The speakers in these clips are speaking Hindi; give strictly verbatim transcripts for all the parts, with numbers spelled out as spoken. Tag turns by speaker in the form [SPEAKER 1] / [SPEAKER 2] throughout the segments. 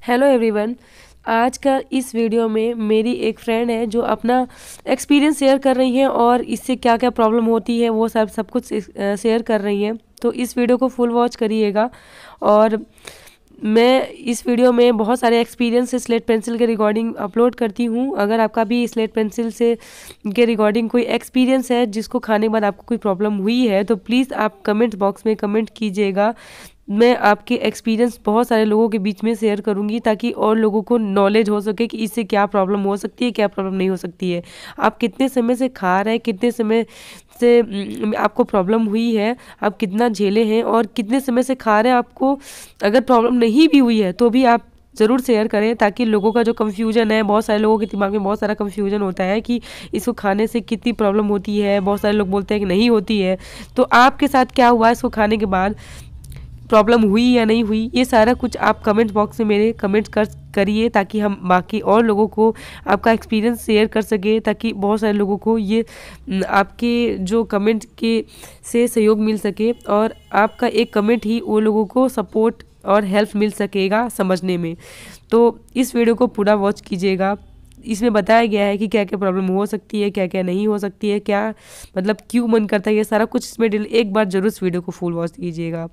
[SPEAKER 1] Hello everyone. आज का इस वीडियो में मेरी एक फ्रेंड है जो अपना एक्सपीरियंस शेयर कर रही हैं और इससे क्या क्या प्रॉब्लम होती है वो सब सब कुछ शेयर कर रही हैं। तो इस वीडियो को फुल वॉच करिएगा। और मैं इस वीडियो में बहुत सारे एक्सपीरियंस से स्लेट पेंसिल के रिकॉर्डिंग अपलोड करती हूँ। अगर आपका भी स्लेट पेंसिल से के रिकॉर्डिंग कोई एक्सपीरियंस है जिसको खाने के बाद आपको कोई प्रॉब्लम हुई है तो प्लीज़ आप कमेंट बॉक्स में कमेंट कीजिएगा। मैं आपके एक्सपीरियंस बहुत सारे लोगों के बीच में शेयर करूंगी ताकि और लोगों को नॉलेज हो सके कि इससे क्या प्रॉब्लम हो सकती है, क्या प्रॉब्लम नहीं हो सकती है। आप कितने समय से खा रहे हैं, कितने समय से आपको प्रॉब्लम हुई है, आप कितना झेले हैं और कितने समय से खा रहे हैं। आपको अगर प्रॉब्लम नहीं भी हुई है तो भी आप ज़रूर शेयर करें ताकि लोगों का जो कन्फ्यूजन है, बहुत सारे लोगों के दिमाग में बहुत सारा कन्फ्यूजन होता है कि इसको खाने से कितनी प्रॉब्लम होती है। बहुत सारे लोग बोलते हैं कि नहीं होती है। तो आपके साथ क्या हुआ, इसको खाने के बाद प्रॉब्लम हुई या नहीं हुई, ये सारा कुछ आप कमेंट बॉक्स में मेरे कमेंट कर करिए ताकि हम बाकी और लोगों को आपका एक्सपीरियंस शेयर कर सके, ताकि बहुत सारे लोगों को ये आपके जो कमेंट के से सहयोग मिल सके और आपका एक कमेंट ही वो लोगों को सपोर्ट और हेल्प मिल सकेगा समझने में। तो इस वीडियो को पूरा वॉच कीजिएगा। इसमें बताया गया है कि क्या क्या प्रॉब्लम हो सकती है, क्या क्या नहीं हो सकती है, क्या मतलब क्यों मन करता है, ये सारा कुछ इसमें एक बार जरूर इस वीडियो को फुल वॉच कीजिएगा।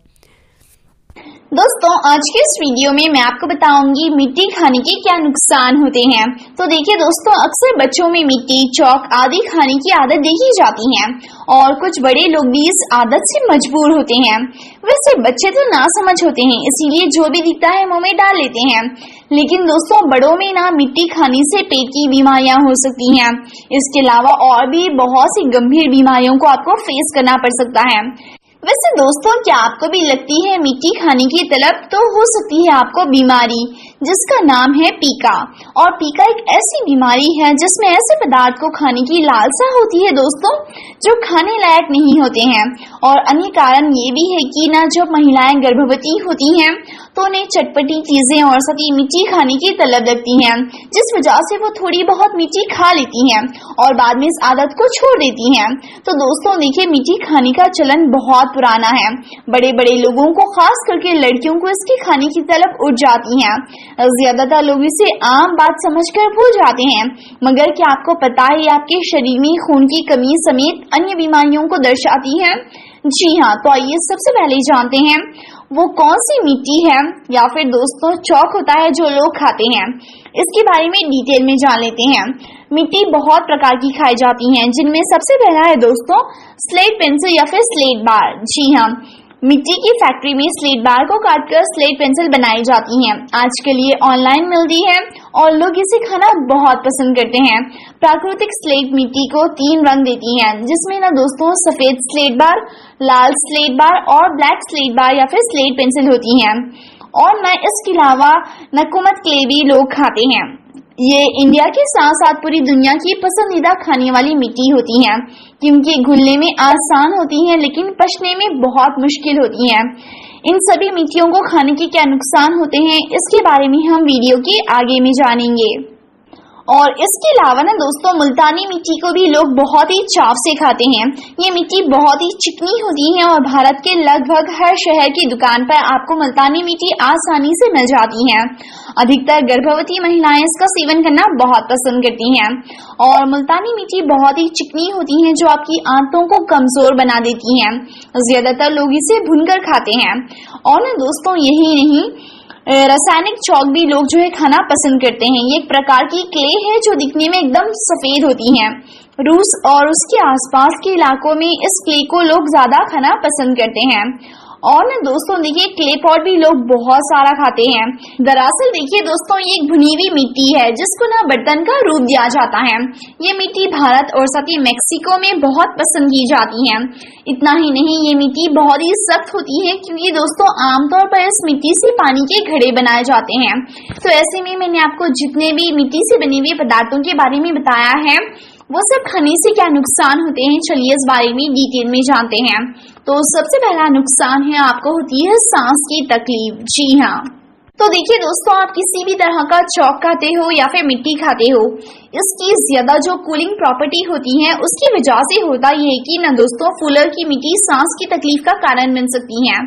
[SPEAKER 2] दोस्तों, आज के इस वीडियो में मैं आपको बताऊंगी मिट्टी खाने के क्या नुकसान होते हैं। तो देखिए दोस्तों, अक्सर बच्चों में मिट्टी, चौक आदि खाने की आदत देखी जाती है और कुछ बड़े लोग भी इस आदत से मजबूर होते हैं। वैसे बच्चे तो ना समझ होते हैं, इसीलिए जो भी दिखता है मुंह में डाल लेते हैं। लेकिन दोस्तों, बड़ों में ना मिट्टी खाने से पेट की बीमारियां हो सकती हैं। इसके अलावा और भी बहुत सी गंभीर बीमारियों को आपको फेस करना पड़ सकता है। वैसे दोस्तों, क्या आपको भी लगती है मिट्टी खाने की तलब, तो हो सकती है आपको बीमारी जिसका नाम है पीका। और पीका एक ऐसी बीमारी है जिसमें ऐसे पदार्थ को खाने की लालसा होती है दोस्तों जो खाने लायक नहीं होते हैं। और अन्य कारण ये भी है कि ना जब महिलाएं गर्भवती होती हैं तो उन्हें चटपटी चीजें और साथ ही मिट्टी खाने की तलब लगती है, जिस वजह से वो थोड़ी बहुत मिट्टी खा लेती हैं और बाद में इस आदत को छोड़ देती हैं। तो दोस्तों देखिए, मिट्टी खाने का चलन बहुत पुराना है। बड़े बड़े लोगों को, खास करके लड़कियों को इसके खाने की तलब उठ जाती है। ज्यादातर लोग इसे आम बात समझकर भूल जाते हैं, मगर क्या आपको पता है आपके शरीर में खून की कमी समेत अन्य बीमारियों को दर्शाती है? जी हाँ, तो आइए सबसे पहले जानते हैं वो कौन सी मिट्टी है या फिर दोस्तों चौक होता है जो लोग खाते हैं। इसके बारे में डिटेल में जान लेते हैं। मिट्टी बहुत प्रकार की खाई जाती हैं, जिनमें सबसे पहला है दोस्तों स्लेट पेंसिल या फिर स्लेट बार। जी हाँ, मिट्टी की फैक्ट्री में स्लेट बार को काटकर स्लेट पेंसिल बनाई जाती हैं। आजकल ये ऑनलाइन मिलती है और लोग इसे खाना बहुत पसंद करते हैं। प्राकृतिक स्लेट मिट्टी को तीन रंग देती है, जिसमें ना दोस्तों सफेद स्लेट बार, लाल स्लेट बार और ब्लैक स्लेट बार या फिर स्लेट पेंसिल होती हैं। और ना इसके अलावा नकुमत क्ले भी लोग खाते हैं। ये इंडिया के साथ साथ पूरी दुनिया की पसंदीदा खाने वाली मिट्टी होती है, क्योंकि घुलने में आसान होती है लेकिन पचने में बहुत मुश्किल होती है। इन सभी मिट्टियों को खाने के क्या नुकसान होते हैं, इसके बारे में हम वीडियो के आगे में जानेंगे। और इसके अलावा ना दोस्तों, मुल्तानी मिट्टी को भी लोग बहुत ही चाव से खाते हैं। ये मिट्टी बहुत ही चिकनी होती है और भारत के लगभग हर शहर की दुकान पर आपको मुल्तानी मिट्टी आसानी से मिल जाती है। अधिकतर गर्भवती महिलाएं इसका सेवन करना बहुत पसंद करती हैं। और मुल्तानी मिट्टी बहुत ही चिकनी होती है जो आपकी आंतों को कमजोर बना देती है। ज्यादातर लोग इसे भूनकर खाते हैं। और ना दोस्तों, यही नहीं, रासायनिक चौक भी लोग जो है खाना पसंद करते हैं। ये एक प्रकार की क्ले है जो दिखने में एकदम सफेद होती है। रूस और उसके आसपास के इलाकों में इस क्ले को लोग ज्यादा खाना पसंद करते हैं। और ना दोस्तों देखिए, क्ले पॉट भी लोग बहुत सारा खाते हैं। दरअसल देखिए दोस्तों, ये एक भुनी हुई मिट्टी है जिसको ना बर्तन का रूप दिया जाता है। ये मिट्टी भारत और साथ ही मेक्सिको में बहुत पसंद की जाती है। इतना ही नहीं, ये मिट्टी बहुत ही सख्त होती है, क्योंकि दोस्तों आमतौर पर इस मिट्टी से पानी के घड़े बनाए जाते हैं। तो ऐसे में मैंने आपको जितने भी मिट्टी से बने हुए पदार्थों के बारे में बताया है वो सब खाने से क्या नुकसान होते हैं, चलिए इस बारे में डिटेल में जानते हैं। तो सबसे पहला नुकसान है आपको होती है सांस की तकलीफ। जी हाँ, तो देखिए दोस्तों, आप किसी भी तरह का चौक खाते हो या फिर मिट्टी खाते हो, इसकी ज्यादा जो कूलिंग प्रॉपर्टी होती है उसकी वजह से होता यह है कि ना दोस्तों फूलर की मिट्टी सांस की तकलीफ का कारण बन सकती है।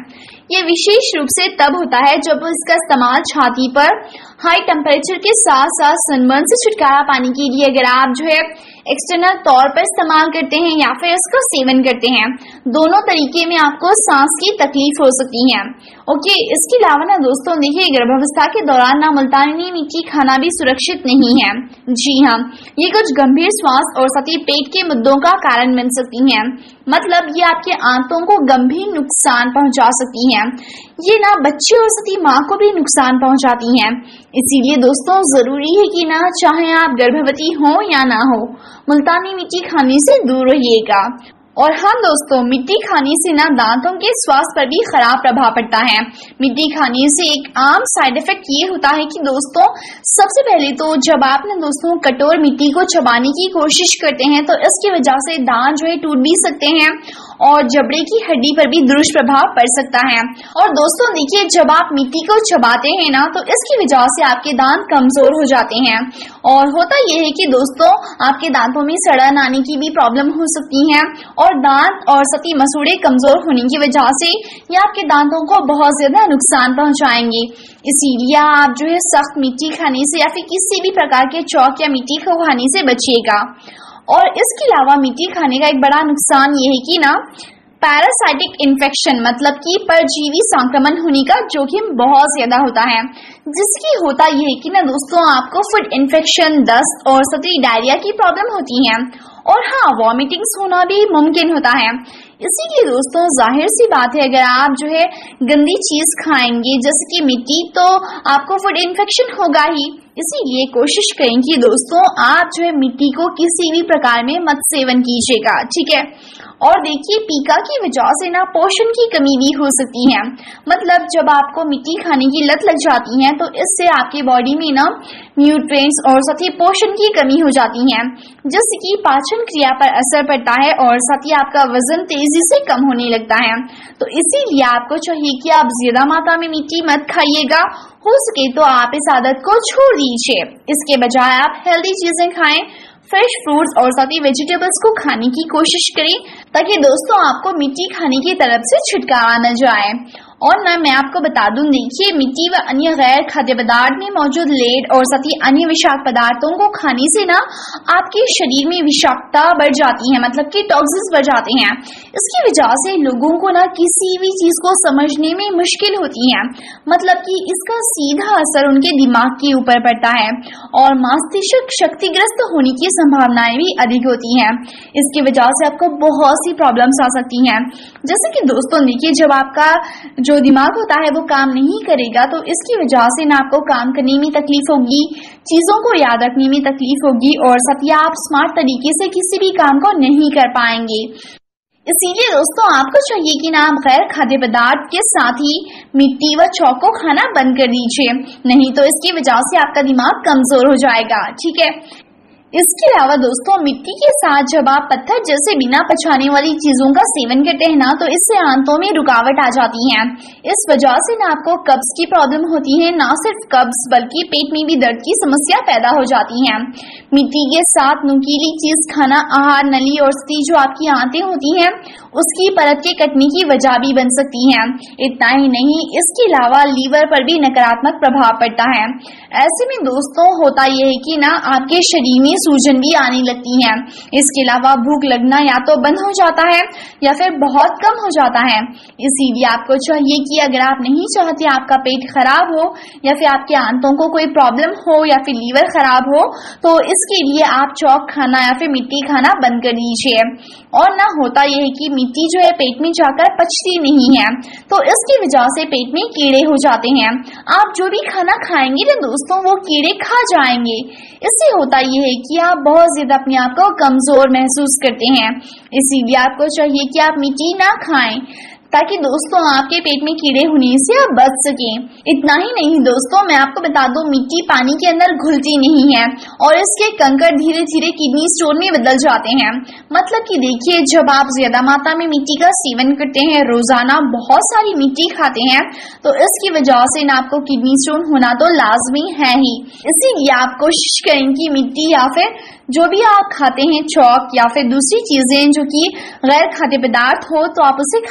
[SPEAKER 2] ये विशेष रूप से तब होता है जब इसका इस्तेमाल छाती पर हाई टेम्परेचर के साथ साथ सनबर्न से छुटकारा पाने के लिए अगर आप जो है एक्सटर्नल तौर पर इस्तेमाल करते हैं या फिर इसका सेवन करते हैं, दोनों तरीके में आपको सांस की तकलीफ हो सकती है। ओके, इसके अलावा ना दोस्तों देखिए, गर्भावस्था के दौरान ना मुल्तानी मिट्टी खाना भी सुरक्षित नहीं है। जी हाँ, ये कुछ गंभीर श्वास और साथ ही पेट के मुद्दों का कारण बन सकती हैं। मतलब ये आपके आंतों को गंभीर नुकसान पहुंचा सकती हैं। ये ना बच्चे और साथ ही माँ को भी नुकसान पहुंचाती हैं। इसीलिए दोस्तों जरूरी है कि ना चाहे आप गर्भवती हो या ना हो, मुल्तानी मिट्टी खाने से दूर रहिएगा। और हाँ दोस्तों, मिट्टी खाने से ना दांतों के स्वास्थ्य पर भी खराब प्रभाव पड़ता है। मिट्टी खाने से एक आम साइड इफेक्ट ये होता है कि दोस्तों सबसे पहले तो जब आप ना दोस्तों कठोर मिट्टी को चबाने की कोशिश करते हैं तो इसकी वजह से दांत जो है टूट भी सकते हैं और जबड़े की हड्डी पर भी दुष्प्रभाव पड़ सकता है। और दोस्तों देखिए, जब आप मिट्टी को चबाते हैं ना तो इसकी वजह से आपके दांत कमजोर हो जाते हैं और होता यह है कि दोस्तों आपके दांतों में सड़न आने की भी प्रॉब्लम हो सकती है और दांत और सती मसूड़े कमजोर होने की वजह से ये आपके दांतों को बहुत ज्यादा नुकसान पहुंचाएंगे। इसीलिए आप जो है सख्त मिट्टी खाने से या फिर किसी भी प्रकार के चौक या मिट्टी को खाने से बचिएगा। और इसके अलावा मिट्टी खाने का एक बड़ा नुकसान ये है कि ना पैरासाइटिक इन्फेक्शन मतलब कि परजीवी संक्रमण होने का जोखिम बहुत ज्यादा होता है, जिसकी होता यह है कि ना दोस्तों आपको फूड इन्फेक्शन, दस्त और साथ ही डायरिया की प्रॉब्लम होती है और हाँ वॉमिटिंग्स होना भी मुमकिन होता है। इसीलिए दोस्तों जाहिर सी बात है, अगर आप जो है गंदी चीज खाएंगे जैसे कि मिट्टी, तो आपको फूड इन्फेक्शन होगा ही। इसीलिए कोशिश करें कि दोस्तों आप जो है मिट्टी को किसी भी प्रकार में मत सेवन कीजिएगा, ठीक है। और देखिए, पीका की वजह से ना पोषण की कमी भी हो सकती है। मतलब जब आपको मिट्टी खाने की लत लग जाती है तो इससे आपकी बॉडी में ना न्यूट्रिएंट्स और साथ ही पोषण की कमी हो जाती है, जिससे कि पाचन क्रिया पर असर पड़ता है और साथ ही आपका वजन तेजी से कम होने लगता है। तो इसीलिए आपको चाहिए कि आप ज्यादा मात्रा में मिट्टी मत खाइएगा, हो सके तो आप इस आदत को छोड़ दीजिए। इसके बजाय आप हेल्दी चीजें खाएं, फ्रेश फ्रूट्स और साथ ही वेजिटेबल्स को खाने की कोशिश करें ताकि दोस्तों आपको मिट्टी खाने की तरफ से छुटकारा न जाए। और ना मैं आपको बता दूं, देखिए मिट्टी व अन्य गैर खाद्य पदार्थ में मौजूद लेड और साथ ही अन्य विषाक्त पदार्थों को खाने से ना आपके शरीर में विषाक्तता बढ़ जाती है, मतलब कि टॉक्सिन्स बढ़ जाते हैं। इसकी वजह से लोगों को ना किसी भी चीज को समझने में मुश्किल होती है, मतलब कि इसका सीधा असर उनके दिमाग के ऊपर पड़ता है और मस्तिष्क क्षतिग्रस्त होने की संभावनाएं भी अधिक होती हैं। इसकी वजह से आपको बहुत सी प्रॉब्लम्स आ सकती हैं, जैसे कि दोस्तों देखिए, जब आपका जो दिमाग होता है वो काम नहीं करेगा तो इसकी वजह से ना आपको काम करने में तकलीफ होगी, चीजों को याद रखने में तकलीफ होगी और साथ ही आप स्मार्ट तरीके से किसी भी काम को नहीं कर पाएंगे। इसीलिए दोस्तों आपको चाहिए कि ना आप गैर खाद्य पदार्थ के साथ ही मिट्टी व चौक को खाना बंद कर दीजिए, नहीं तो इसकी वजह से आपका दिमाग कमजोर हो जाएगा, ठीक है। इसके अलावा दोस्तों मिट्टी के साथ जब आप पत्थर जैसे बिना पचाने वाली चीजों का सेवन करते हैं ना तो इससे आंतों में रुकावट आ जाती है। इस वजह से ना आपको कब्ज की प्रॉब्लम होती है, ना सिर्फ कब्ज बल्कि पेट में भी दर्द की समस्या पैदा हो जाती है। मिट्टी के साथ नुकीली चीज खाना आहार नली और स्थिति जो आपकी आंतें होती हैं उसकी परत के कटने की वजह भी बन सकती है। इतना ही नहीं, इसके अलावा लीवर पर भी नकारात्मक प्रभाव पड़ता है। ऐसे में दोस्तों होता यह है कि ना आपके शरीर में सूजन भी आने लगती है। इसके अलावा भूख लगना या तो बंद हो जाता है या फिर बहुत कम हो जाता है। इसीलिए आपको चाहिए कि अगर आप नहीं चाहते आपका पेट खराब हो या फिर आपके आंतों को कोई प्रॉब्लम हो या फिर लीवर खराब हो तो इसके लिए आप चौक खाना या फिर मिट्टी खाना बंद कर दीजिए। और ना होता यह है कि मिट्टी जो है पेट में जाकर पचती नहीं है तो इसकी वजह से पेट में कीड़े हो जाते हैं। आप जो भी खाना खाएंगे ना दोस्तों वो कीड़े खा जाएंगे। इससे होता यह है कि आप बहुत ज्यादा अपने आप को कमजोर महसूस करते हैं। इसीलिए आपको चाहिए कि आप मिट्टी ना खाएं ताकि दोस्तों आपके पेट में कीड़े होने से आप बच सकें। इतना ही नहीं दोस्तों, मैं आपको बता दूं मिट्टी पानी के अंदर घुलती नहीं है और इसके कंकड़ धीरे धीरे किडनी स्टोन में बदल जाते हैं। मतलब कि देखिए, जब आप ज्यादा मात्रा में मिट्टी का सेवन करते हैं, रोजाना बहुत सारी मिट्टी खाते हैं तो इसकी वजह से ना आपको किडनी स्टोन होना तो लाजमी है ही। इसीलिए आप कोशिश करें कि मिट्टी या फिर जो भी आप खाते हैं चौक या फिर दूसरी चीजें जो कि गैर खाद्य पदार्थ हो तो आप उसे खाने से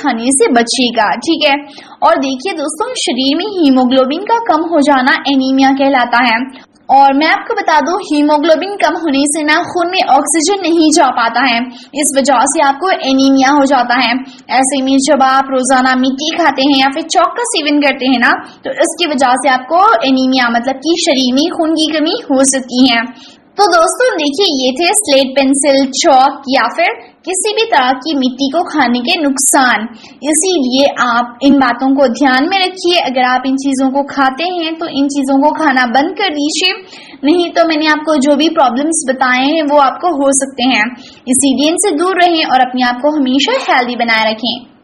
[SPEAKER 2] से बचिएगा, ठीक है। और देखिए दोस्तों, शरीर में हीमोग्लोबिन का कम हो जाना एनीमिया कहलाता है। और मैं आपको बता दूं, हीमोग्लोबिन कम होने से ना खून में ऑक्सीजन नहीं जा पाता है, इस वजह से आपको एनीमिया हो जाता है। ऐसे में जब आप रोजाना मिट्टी खाते हैं या फिर चौक का सेवन करते हैं ना, तो इसकी वजह से आपको एनीमिया मतलब कि शरीर में खून की कमी हो सकती है। तो दोस्तों देखिए, ये थे स्लेट पेंसिल, चौक या फिर किसी भी तरह की मिट्टी को खाने के नुकसान। इसीलिए आप इन बातों को ध्यान में रखिए। अगर आप इन चीजों को खाते हैं तो इन चीजों को खाना बंद कर दीजिए, नहीं तो मैंने आपको जो भी प्रॉब्लम्स बताए हैं वो आपको हो सकते हैं। इसीलिए इनसे दूर रहें और अपने आप को हमेशा हेल्दी बनाए रखें।